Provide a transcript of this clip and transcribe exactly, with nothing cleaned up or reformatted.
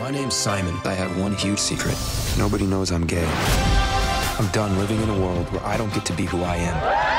My name's Simon. I have one huge secret. Nobody knows I'm gay. I'm done living in a world where I don't get to be who I am.